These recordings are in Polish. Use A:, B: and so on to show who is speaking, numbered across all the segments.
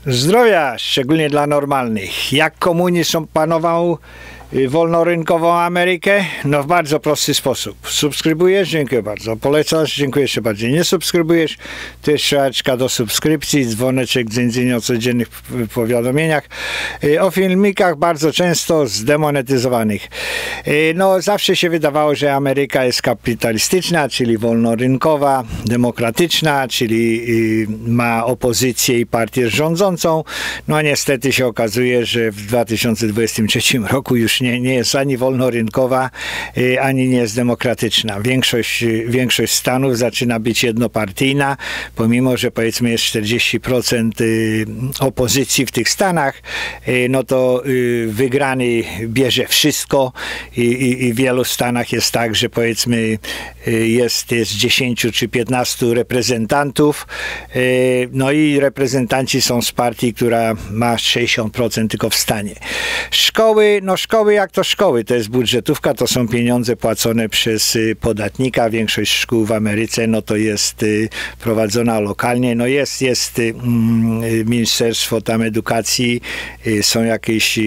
A: Zdrowia, szczególnie dla normalnych. Jak komunizm opanował wolnorynkową Amerykę? No w bardzo prosty sposób. Subskrybujesz? Dziękuję bardzo. Polecasz? Dziękuję jeszcze bardziej. Nie subskrybujesz? To jest strzałeczka do subskrypcji, dzwoneczek dzyndzyn o codziennych powiadomieniach, o filmikach bardzo często zdemonetyzowanych. No zawsze się wydawało, że Ameryka jest kapitalistyczna, czyli wolnorynkowa, demokratyczna, czyli ma opozycję i partię rządzącą. No niestety się okazuje, że w 2023 roku już nie jest ani wolnorynkowa, ani nie jest demokratyczna. Większość stanów zaczyna być jednopartyjna, pomimo że powiedzmy jest 40% opozycji w tych stanach, no to wygrany bierze wszystko i w wielu stanach jest tak, że powiedzmy jest 10 czy 15 reprezentantów, no i reprezentanci są z partii, która ma 60% tylko w stanie. Szkoły jak to szkoły, to jest budżetówka, to są pieniądze płacone przez podatnika. Większość szkół w Ameryce, no to jest prowadzona lokalnie, no jest ministerstwo tam edukacji, są jakieś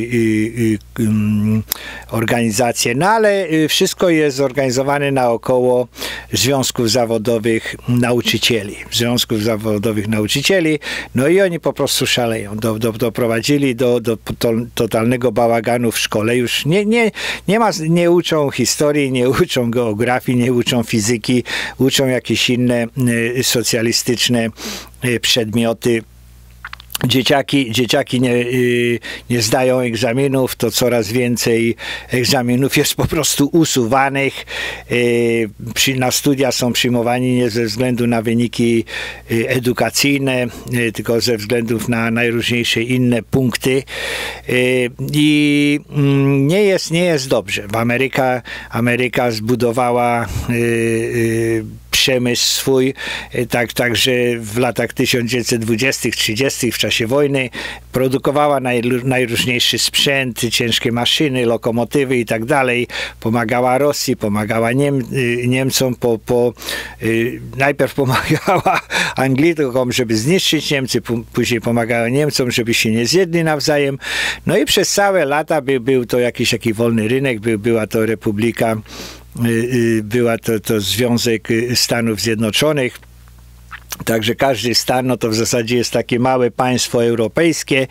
A: organizacje, no ale wszystko jest zorganizowane naokoło związków zawodowych nauczycieli, no i oni po prostu szaleją. Doprowadzili do totalnego bałaganu w szkole. Już nie uczą historii, nie uczą geografii, nie uczą fizyki, uczą jakieś inne socjalistyczne przedmioty. Dzieciaki nie zdają egzaminów, to coraz więcej egzaminów jest po prostu usuwanych. Na studia są przyjmowani nie ze względu na wyniki edukacyjne, tylko ze względów na najróżniejsze inne punkty. I nie jest dobrze. Ameryka zbudowała przemysł swój, także w latach 1920-30 w czasie wojny produkowała najróżniejszy sprzęt, ciężkie maszyny, lokomotywy i tak dalej. Pomagała Rosji, pomagała Niemcom, najpierw pomagała Anglikom, żeby zniszczyć Niemcy, później pomagała Niemcom, żeby się nie zjedli nawzajem. No i przez całe lata był to jakiś taki wolny rynek, była to republika, była to Związek Stanów Zjednoczonych. Także każdy stan, no to w zasadzie jest takie małe państwo europejskie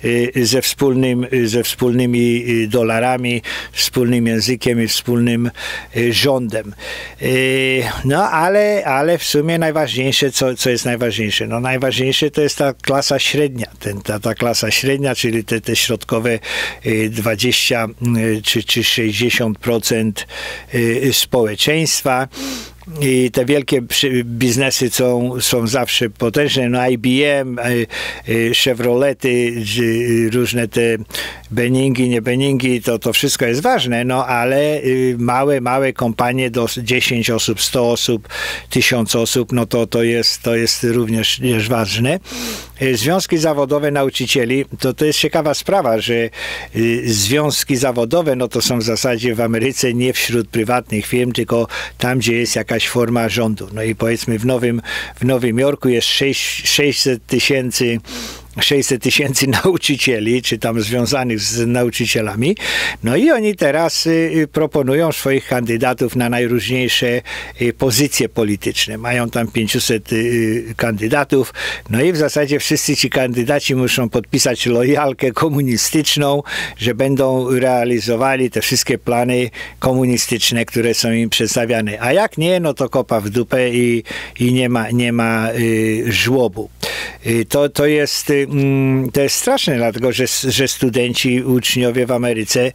A: ze wspólnymi dolarami, wspólnym językiem i wspólnym rządem. No ale w sumie najważniejsze, co jest najważniejsze? No najważniejsze to jest ta klasa średnia. Ta klasa średnia, czyli te środkowe 20 czy 60% społeczeństwa. I te wielkie biznesy są zawsze potężne, no IBM, Chevrolety, różne te Benningi, nie Benningi, to wszystko jest ważne, no ale małe kompanie do 10 osób, 100 osób, 1000 osób, no to jest również ważne. Związki zawodowe nauczycieli, to jest ciekawa sprawa, że związki zawodowe, no to są w zasadzie w Ameryce nie wśród prywatnych firm, tylko tam, gdzie jest jakaś forma rządu. No i powiedzmy w Nowym Jorku jest 600 tysięcy nauczycieli, czy tam związanych z nauczycielami. No i oni teraz proponują swoich kandydatów na najróżniejsze pozycje polityczne. Mają tam 500 kandydatów. No i w zasadzie wszyscy ci kandydaci muszą podpisać lojalkę komunistyczną, że będą realizowali te wszystkie plany komunistyczne, które są im przedstawiane. A jak nie, no to kopa w dupę i nie ma żłobu. To jest straszne, dlatego że studenci, uczniowie w Ameryce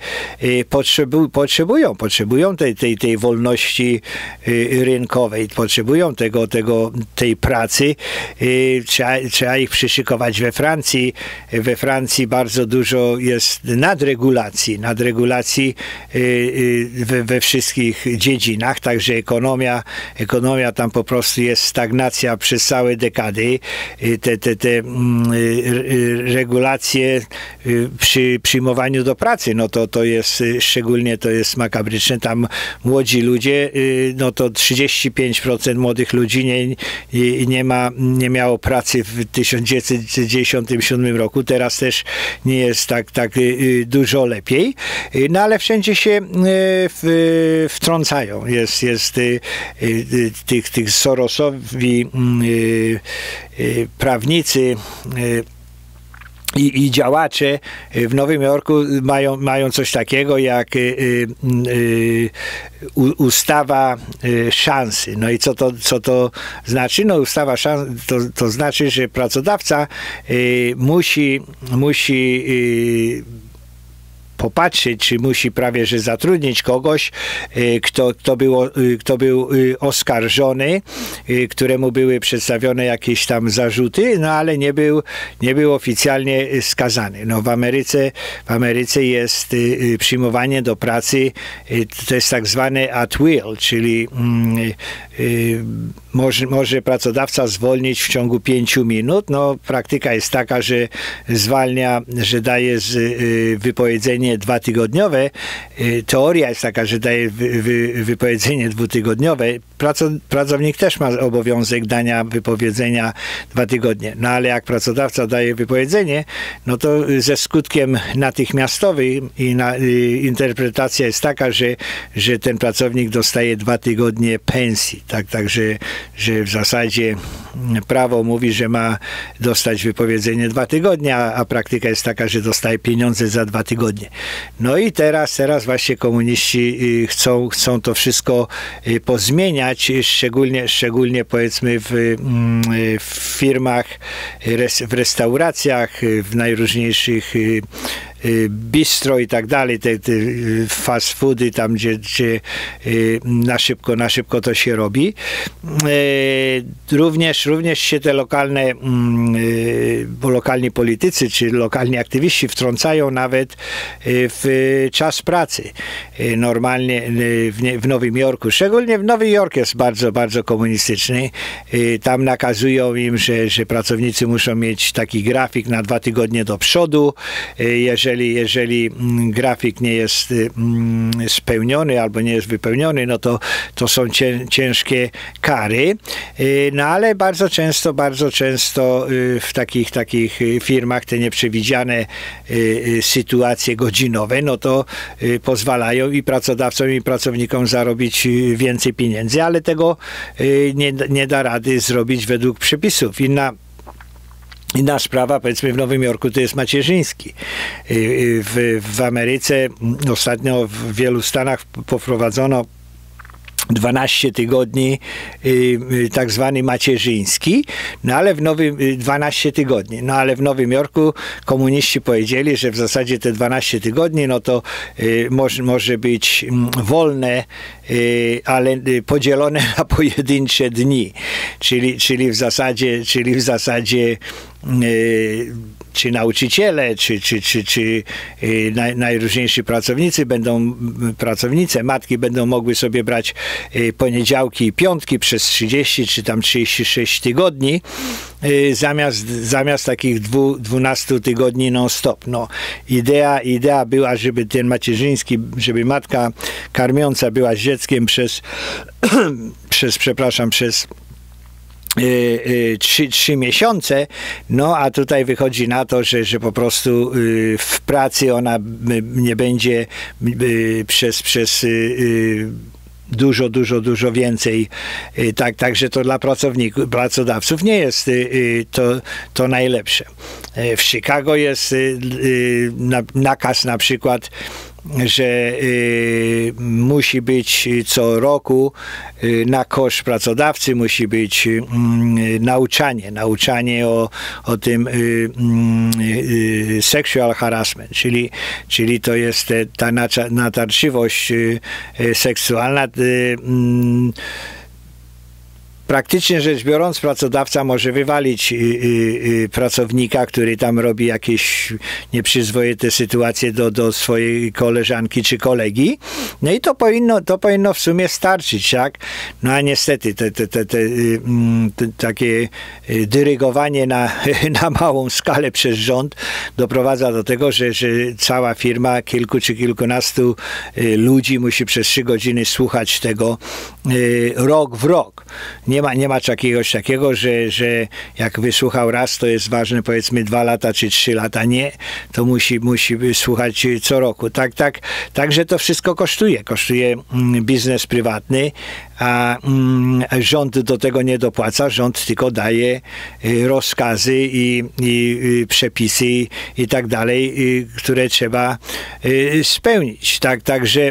A: potrzebują tej wolności rynkowej, potrzebują tej pracy. Trzeba ich przyszykować we Francji. We Francji bardzo dużo jest nadregulacji we wszystkich dziedzinach, także ekonomia tam po prostu jest stagnacja przez całe dekady. te regulacje przy przyjmowaniu do pracy, no to jest szczególnie to jest makabryczne. Tam młodzi ludzie, no to 35% młodych ludzi nie miało pracy w 1997 roku. Teraz też nie jest tak dużo lepiej. No ale wszędzie się wtrącają. Jest tych Sorosowi prawnicy i działacze w Nowym Jorku mają coś takiego jak ustawa szansy. No i co to znaczy? No ustawa szansy to znaczy, że pracodawca musi popatrzeć, czy musi prawie że zatrudnić kogoś, kto był oskarżony, któremu były przedstawione jakieś tam zarzuty, no ale nie był oficjalnie skazany. No w Ameryce jest przyjmowanie do pracy, to jest tak zwane at will, czyli może pracodawca zwolnić w ciągu 5 minut. No praktyka jest taka, że zwalnia, że daje wypowiedzenie 2-tygodniowe. Teoria jest taka, że daje wypowiedzenie 2-tygodniowe. Pracownik też ma obowiązek dania wypowiedzenia 2 tygodnie. No ale jak pracodawca daje wypowiedzenie, no to ze skutkiem natychmiastowym interpretacja jest taka, że ten pracownik dostaje 2 tygodnie pensji. Także że w zasadzie prawo mówi, że ma dostać wypowiedzenie 2 tygodnie, a praktyka jest taka, że dostaje pieniądze za 2 tygodnie. No i teraz właśnie komuniści chcą to wszystko pozmieniać, szczególnie powiedzmy w firmach, w restauracjach, w najróżniejszych bistro i tak dalej, te fast foody, tam gdzie na szybko to się robi. Również się te lokalni politycy czy lokalni aktywiści wtrącają nawet w czas pracy. Normalnie w Nowym Jorku, szczególnie w Nowy Jork jest bardzo, bardzo komunistyczny. Tam nakazują im, że pracownicy muszą mieć taki grafik na 2 tygodnie do przodu. Jeżeli grafik nie jest spełniony albo nie jest wypełniony, no to są ciężkie kary. No ale bardzo często w takich firmach te nieprzewidziane sytuacje godzinowe, no to pozwalają i pracodawcom, i pracownikom zarobić więcej pieniędzy, ale tego nie da rady zrobić według przepisów. Inna sprawa, powiedzmy w Nowym Jorku, to jest macierzyński. W Ameryce ostatnio w wielu stanach poprowadzono 12 tygodni tak zwany macierzyński, 12 tygodni. No ale w Nowym Jorku komuniści powiedzieli, że w zasadzie te 12 tygodni, no to może być wolne, ale podzielone na pojedyncze dni. Czyli w zasadzie czy nauczyciele, czy najróżniejsi pracownice, matki będą mogły sobie brać poniedziałki i piątki przez 30 czy tam 36 tygodni zamiast takich 12 tygodni non-stop. No, idea była, żeby ten macierzyński, żeby matka karmiąca była z dzieckiem przez 3 miesiące, no a tutaj wychodzi na to, że po prostu w pracy ona nie będzie przez dużo więcej. Także to dla pracodawców nie jest to najlepsze. W Chicago jest nakaz na przykład, że musi być co roku na koszt pracodawcy musi być nauczanie o tym sexual harassment, czyli to jest ta natarczywość seksualna. praktycznie rzecz biorąc, pracodawca może wywalić pracownika, który tam robi jakieś nieprzyzwoite sytuacje do swojej koleżanki czy kolegi. No i to powinno w sumie starczyć, tak? No a niestety takie dyrygowanie na małą skalę przez rząd doprowadza do tego, że cała firma, kilku czy kilkunastu ludzi musi przez 3 godziny słuchać tego rok w rok. Nie ma czegoś takiego, że jak wysłuchał raz, to jest ważne powiedzmy 2 lata czy 3 lata. Nie, to musi słuchać co roku. Także to wszystko kosztuje biznes prywatny, a rząd do tego nie dopłaca, rząd tylko daje rozkazy i przepisy i tak dalej, które trzeba spełnić. Także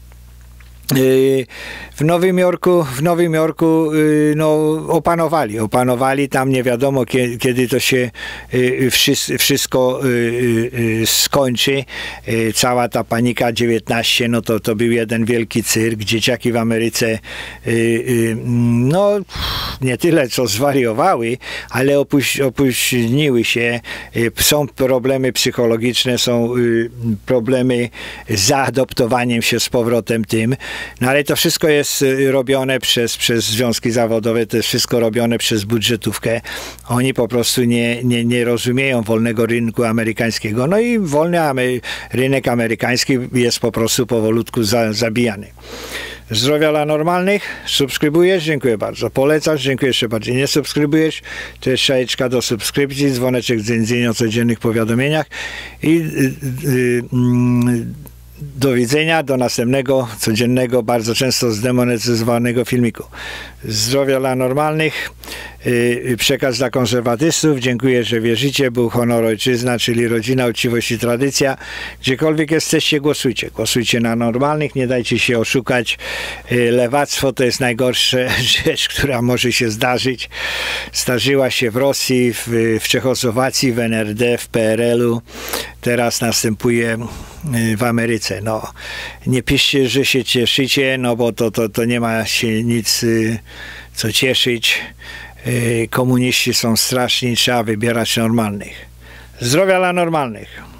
A: w Nowym Jorku no, opanowali tam, nie wiadomo kiedy to się wszystko skończy. Cała ta panika 19, no to był jeden wielki cyrk. Dzieciaki w Ameryce no nie tyle co zwariowały, ale opóźniły się. Są problemy psychologiczne, są problemy z zaadoptowaniem się z powrotem tym. No ale to wszystko jest robione przez związki zawodowe, to jest wszystko robione przez budżetówkę. Oni po prostu nie rozumieją wolnego rynku amerykańskiego. No i wolny rynek amerykański jest po prostu powolutku zabijany. Zdrowia dla normalnych. Subskrybujesz? Dziękuję bardzo. Polecasz? Dziękuję jeszcze bardziej. Nie subskrybujesz? To jest szajeczka do subskrypcji, dzwoneczek dzeń o codziennych powiadomieniach i do widzenia, do następnego, codziennego, bardzo często zdemonetyzowanego filmiku. Zdrowia dla normalnych, przekaz dla konserwatystów. Dziękuję, że wierzycie. Bóg, honor, ojczyzna, czyli rodzina, uczciwość i tradycja. Gdziekolwiek jesteście, głosujcie. Głosujcie na normalnych, nie dajcie się oszukać. Lewactwo to jest najgorsza rzecz, która może się zdarzyć. Zdarzyła się w Rosji, w Czechosłowacji, w NRD, w PRL-u. Teraz następuje w Ameryce. No, nie piszcie, że się cieszycie, no bo to nie ma się nic co cieszyć. Komuniści są straszni, trzeba wybierać normalnych. Zdrowia dla normalnych.